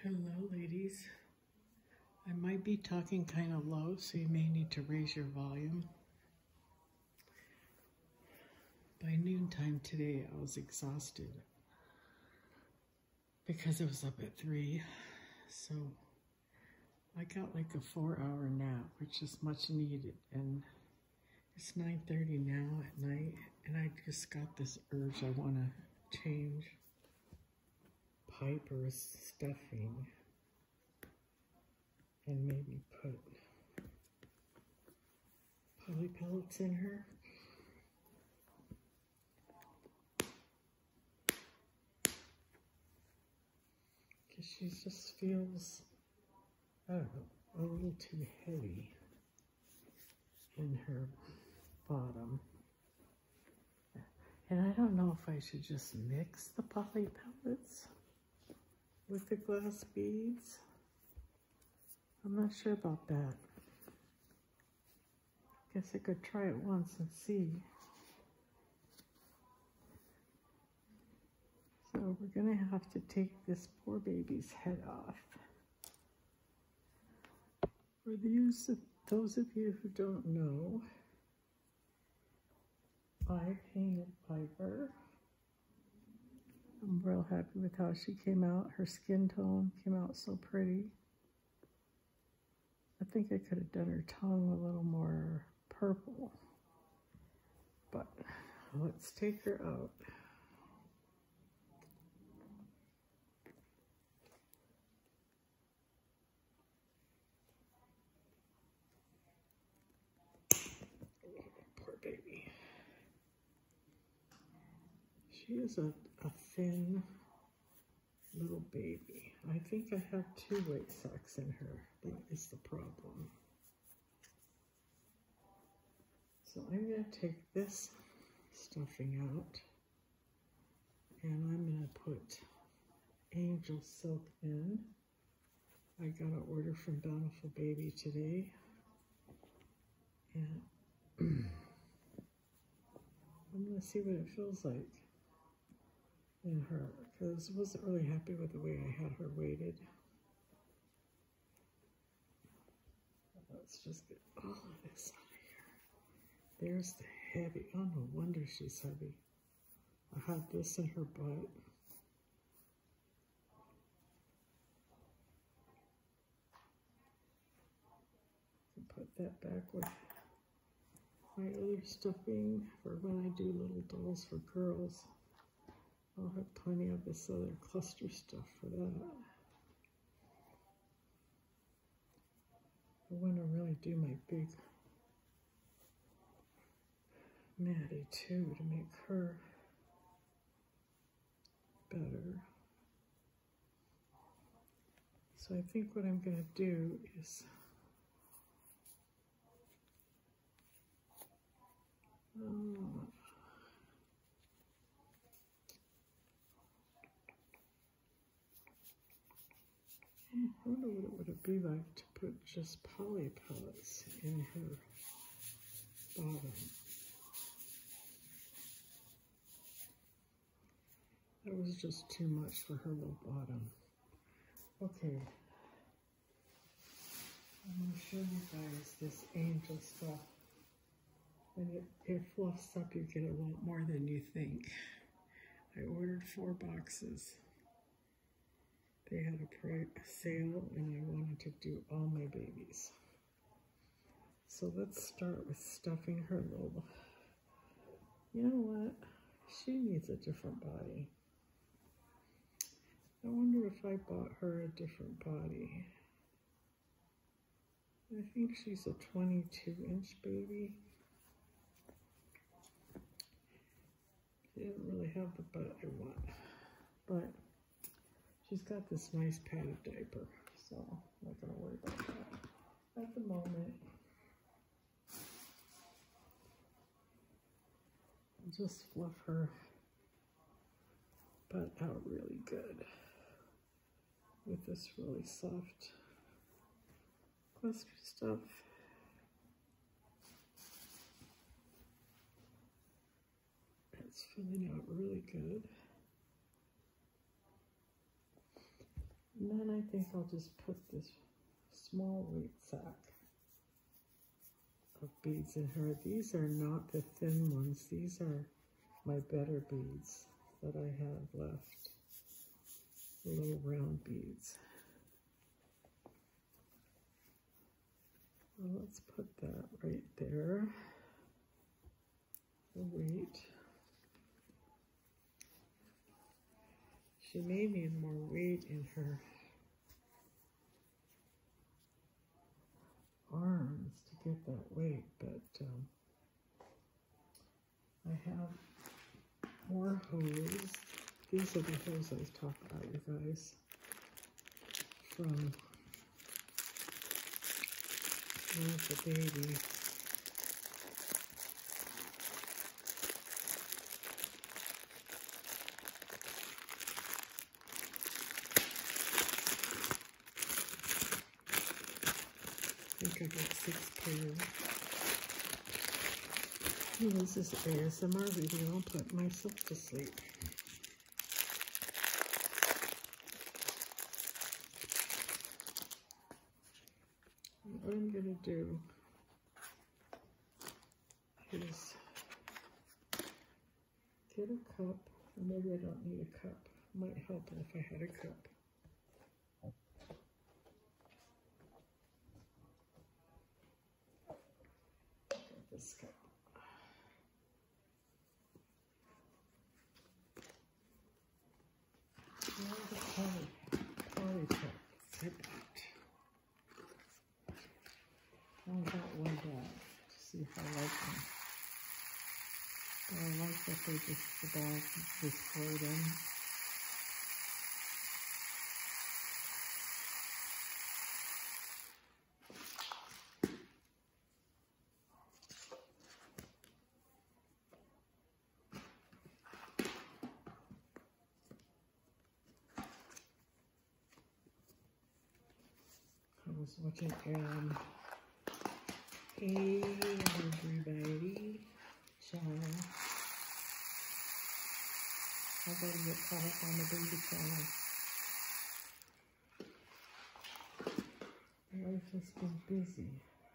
Hello, ladies. I might be talking kind of low, so you may need to raise your volume. By noontime today, I was exhausted because I was up at 3. So I got like a 4-hour nap, which is much needed. And it's 9:30 now at night, and I just got this urge. I want to change Piper's stuffing and maybe put poly pellets in her. Because she just feels, I don't know, a little too heavy in her bottom. And I don't know if I should just mix the poly pellets with the glass beads. I'm not sure about that. Guess I could try it once and see. So we're gonna have to take this poor baby's head off. For those of you who don't know, I painted Piper. I'm real happy with how she came out. Her skin tone came out so pretty. I think I could have done her tongue a little more purple. But let's take her out. Poor baby. She is a thin little baby. I think I have 2 white socks in her. That is the problem. So I'm going to take this stuffing out, and I'm going to put Angel Silk in. I got an order from Bountiful Baby today, and I'm going to see what it feels like in her, because I wasn't really happy with the way I had her weighted. Let's just get all of this out of here. There's the heavy. Oh, no wonder she's heavy. I had this in her butt. Put that back with my other stuffing for when I do little dolls for girls. I'll have plenty of this other cluster stuff for that. I want to really do my big Maddie too to make her better. So I think what I'm going to do is I wonder what it would be like to put just poly pellets in her bottom. That was just too much for her little bottom. Okay. I'm going to show you guys this Angel stuff. And it fluffs up. You get a lot more than you think. I ordered 4 boxes. They had a sale, and I wanted to do all my babies. So let's start with stuffing her little. You know what? She needs a different body. I wonder if I bought her a different body. I think she's a 22-inch baby. She didn't really have the butt I want, but she's got this nice padded diaper, so I'm not going to worry about that at the moment. I'll just fluff her butt out really good with this really soft cluster stuff. It's filling out really good. And then I think I'll just put this small weight sack of beads in her. These are not the thin ones. These are my better beads that I have left. The little round beads. Well, let's put that right there. The weight. She may need more weight in her arms to get that weight, but I have more hose. These are the hose I was talking about, you guys, from when I was a baby. I think I got 6 pairs. This is ASMR video. I'll put myself to sleep. What I'm going to do is get a cup, or maybe I don't need a cup. Might help if I had a cup. Get this cup. Here's the poly cup. Zip it. I only got one bag to see if I like them. But I like that they just, the bag just poured in. I was watching hey everybody, channel. I gotta get caught up on the baby channel. Life has been busy.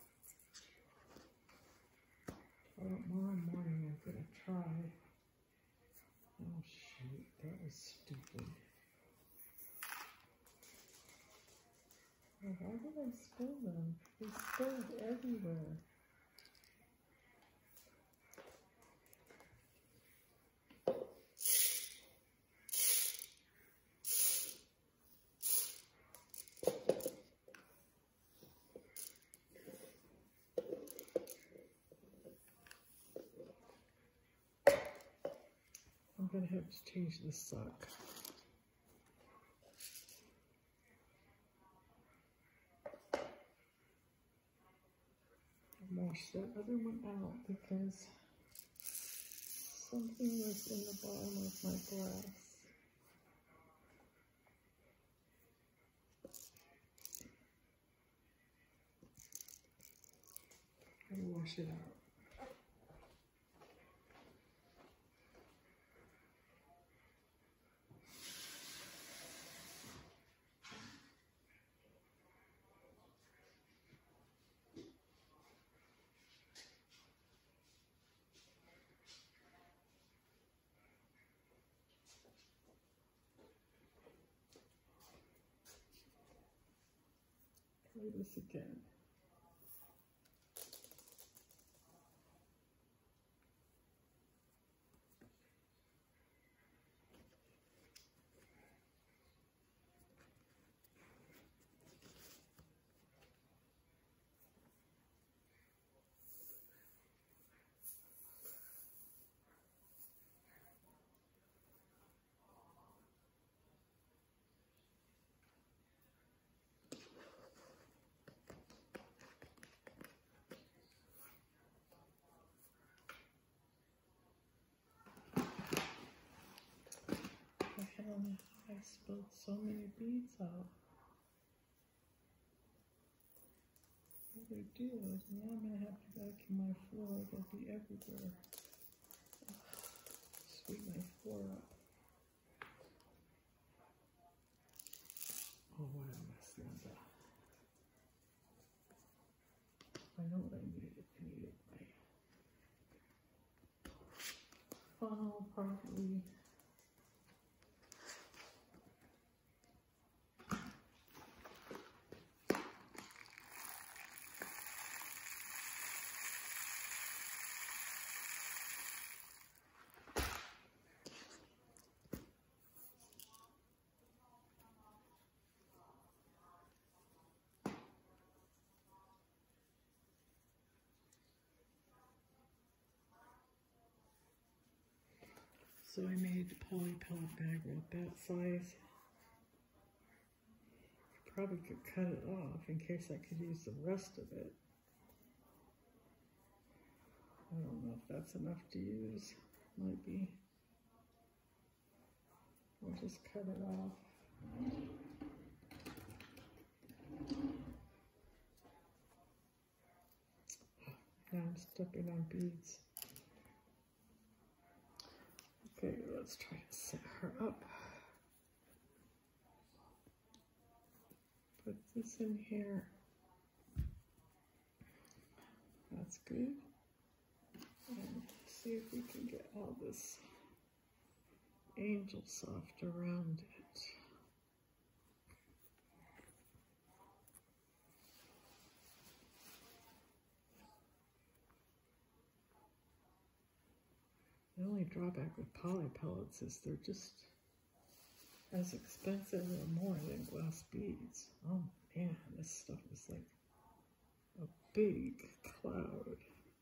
Well, tomorrow morning I'm gonna try. Oh shoot, that was stupid. Why did I spill them? They spilled everywhere. I'm going to have to change the sock. Wash that other one out because something was in the bottom of my glass. Gotta wash it out. Try this again. I spilled so many beads out. What do I do? Now I'm going to have to vacuum my floor. They'll be everywhere. Sweep my floor up. Oh, what I messed up. I know what I needed. I needed my funnel probably. So I made a poly pellet bag with that size. Probably could cut it off in case I could use the rest of it. I don't know if that's enough to use. Might be. I'll just cut it off. Now I'm stepping on beads. Okay, let's try to set her up. Put this in here. That's good. And see if we can get all this angel soft around it. The only drawback with poly pellets is they're just as expensive or more than glass beads. Oh man, this stuff is like a big cloud.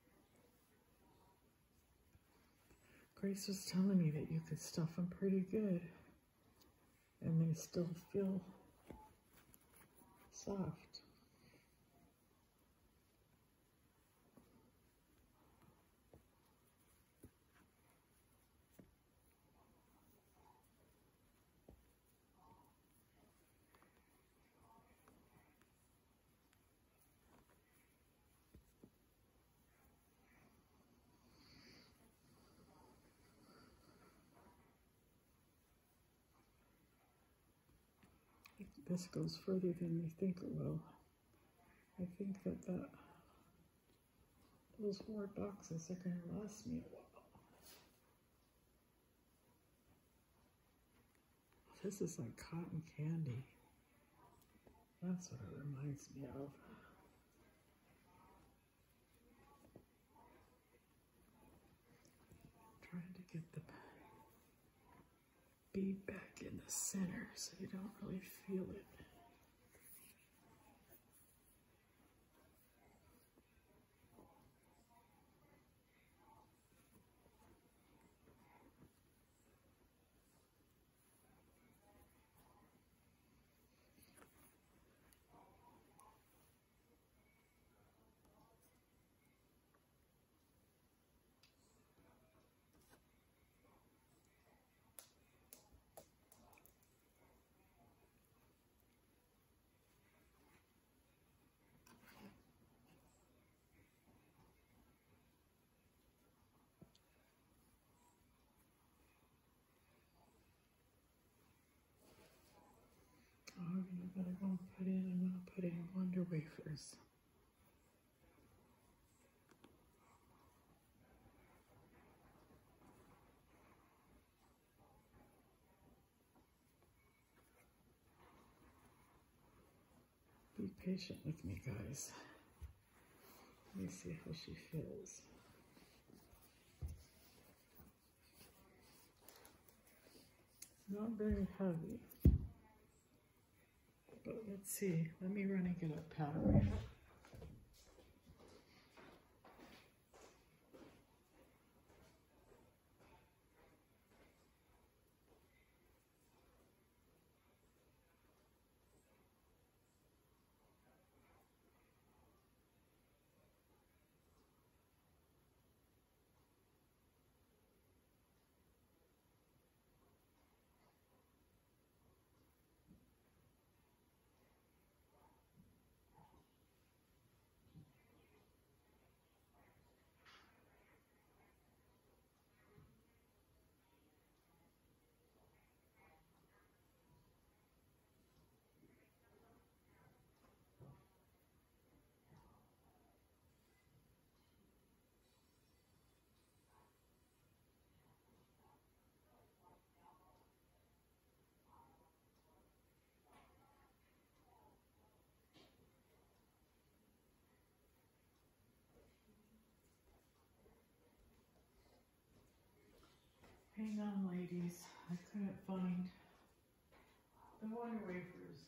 Grace was telling me that you could stuff them pretty good and they still feel soft. This goes further than you think it will. I think that those 4 boxes are going to last me a while. This is like cotton candy. That's what it reminds me of. Trying to get the bead back in the center so you don't really feel it. Oh, but I'm going to put in Wonder Wafers. Be patient with me, guys. Let me see how she feels. Not very heavy. But let's see. Let me run and get a powder. Hang on, ladies. I couldn't find the wonder wafers.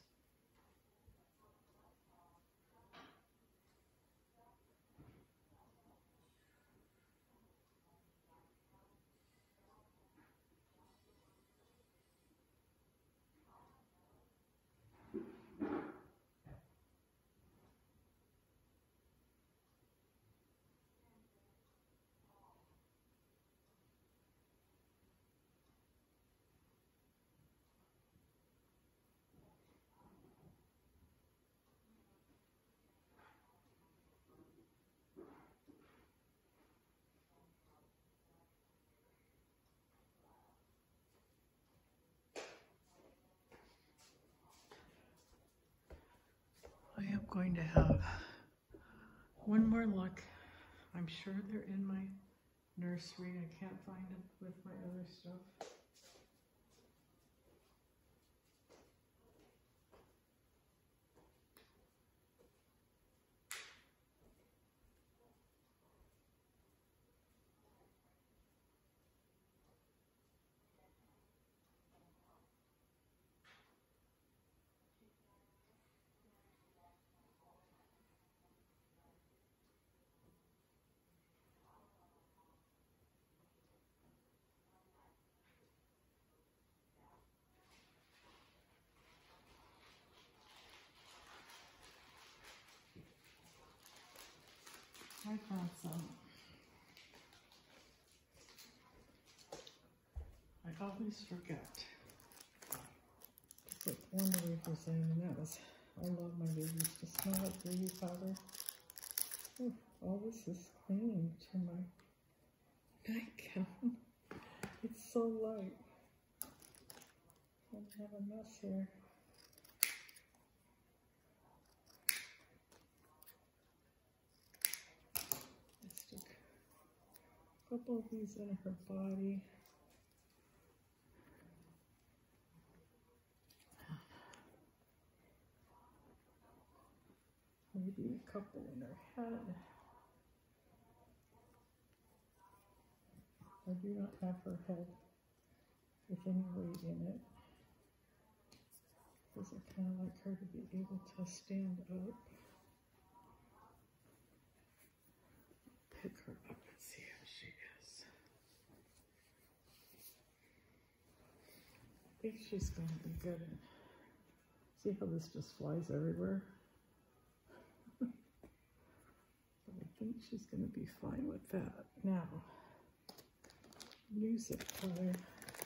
I am going to have one more look. I'm sure they're in my nursery. I can't find them with my other stuff. I found some. I always forget to put wonder wafers in, and that was, I love my babies to smell like baby powder. Oh, all this is clinging to my nightgown. It's so light. I have a mess here. I stick a couple of these in her body. Maybe a couple in her head. I do not have her head with any weight in it, because I kind of like her to be able to stand up. Pick her up and see how she is. I think she's going to be good. See how this just flies everywhere? But I think she's going to be fine with that. Now, music color.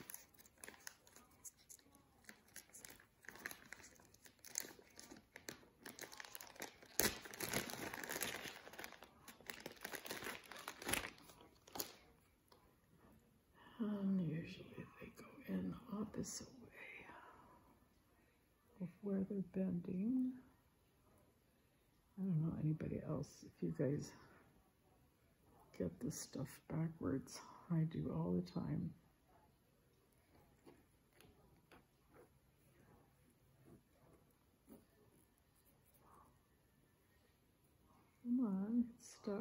Usually they go in the opposite way of where they're bending. I don't know anybody else, if you guys get this stuff backwards. I do all the time. Come on, it's stuck.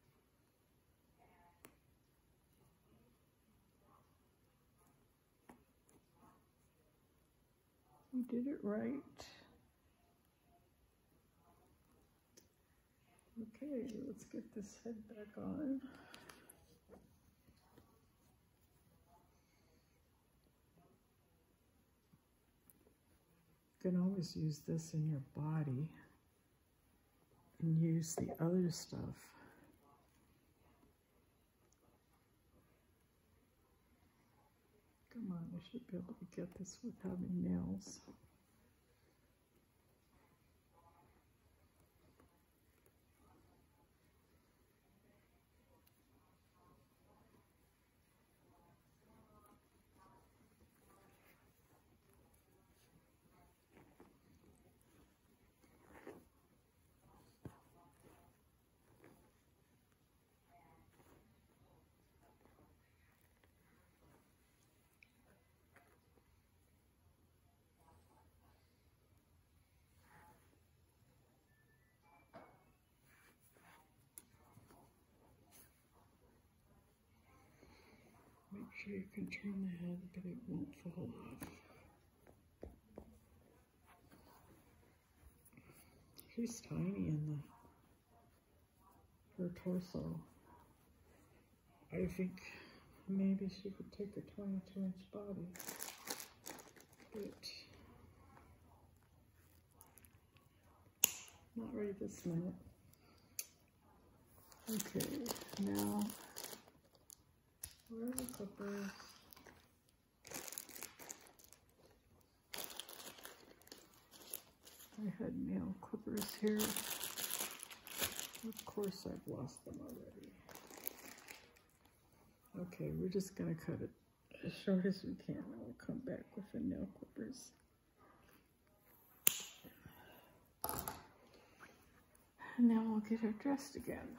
You did it right. Okay, let's get this head back on. You can always use this in your body and use the other stuff. Come on, I should be able to get this with having nails. So you can turn the head, but it won't fall off. She's tiny in her torso. I think maybe she could take a 22-inch body, but not right this minute. Okay, now, where are the clippers? I had nail clippers here. Of course, I've lost them already. Okay, we're just gonna cut it as short as we can, and we'll come back with the nail clippers. And then we'll get her dressed again.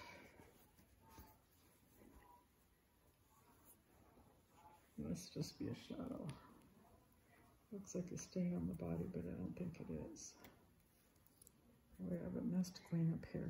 Must just be a shadow. Looks like a stain on the body, but I don't think it is. We have a mess to clean up here.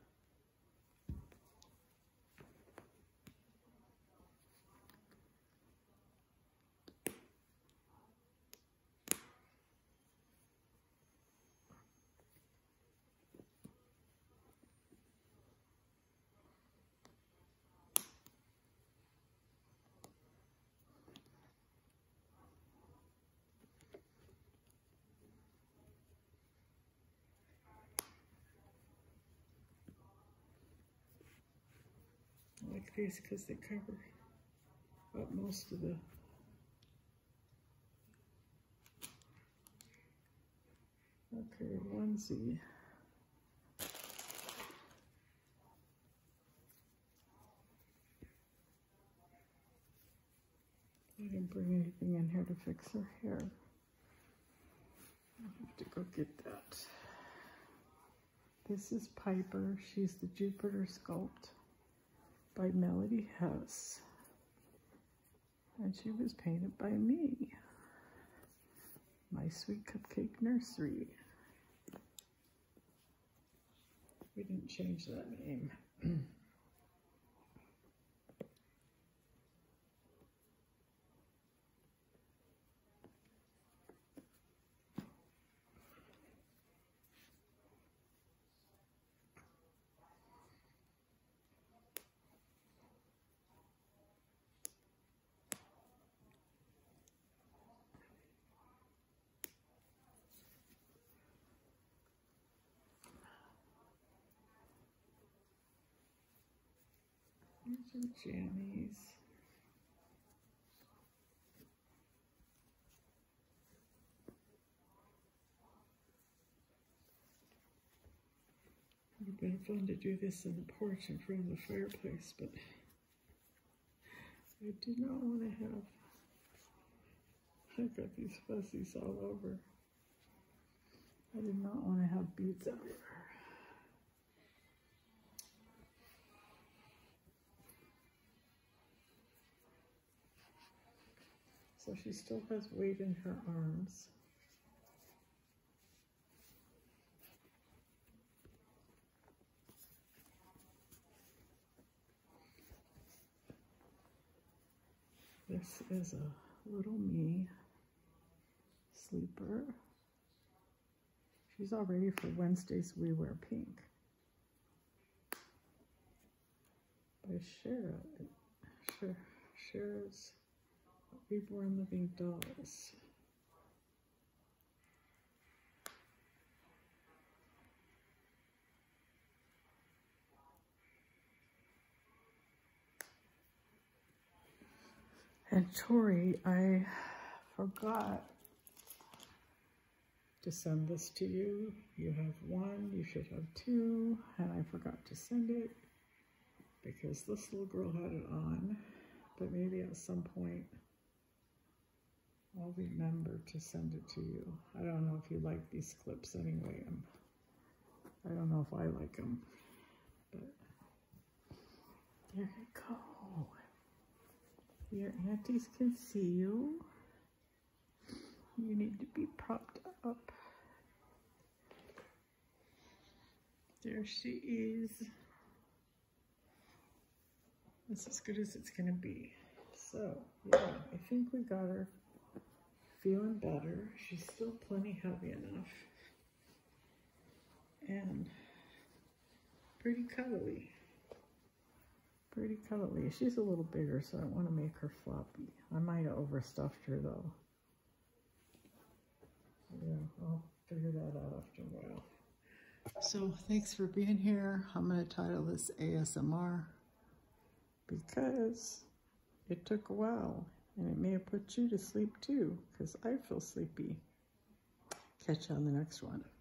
I like these because they cover up most of the onesie. I didn't bring anything in here to fix her hair. I'll have to go get that. This is Piper. She's the Jupiter Sculpt by Melody Hess. And she was painted by me. My Sweet Cupcake Nursery. We didn't change that name. Here's some jammies. It would have been fun to do this in the porch in front of the fireplace, but I did not want to have, I've got these fuzzies all over. I did not want to have beads everywhere. So she still has weight in her arms. This is a little me sleeper. She's all ready for Wednesdays We Wear Pink by Cher's Reborn Living Dolls. And Tori, I forgot to send this to you. You have one, you should have two, and I forgot to send it because this little girl had it on, but maybe at some point I'll remember to send it to you. I don't know if you like these clips anyway. I don't know if I like them, but there you go. Your aunties can see you. You need to be propped up. There she is. That's as good as it's gonna be. So, yeah, I think we got her feeling better. She's still plenty heavy enough. And pretty cuddly. Pretty cuddly. She's a little bigger, so I don't want to make her floppy. I might have overstuffed her, though. Yeah, I'll figure that out after a while. So, thanks for being here. I'm going to title this ASMR because it took a while, and it may have put you to sleep too, because I feel sleepy. Catch you on the next one.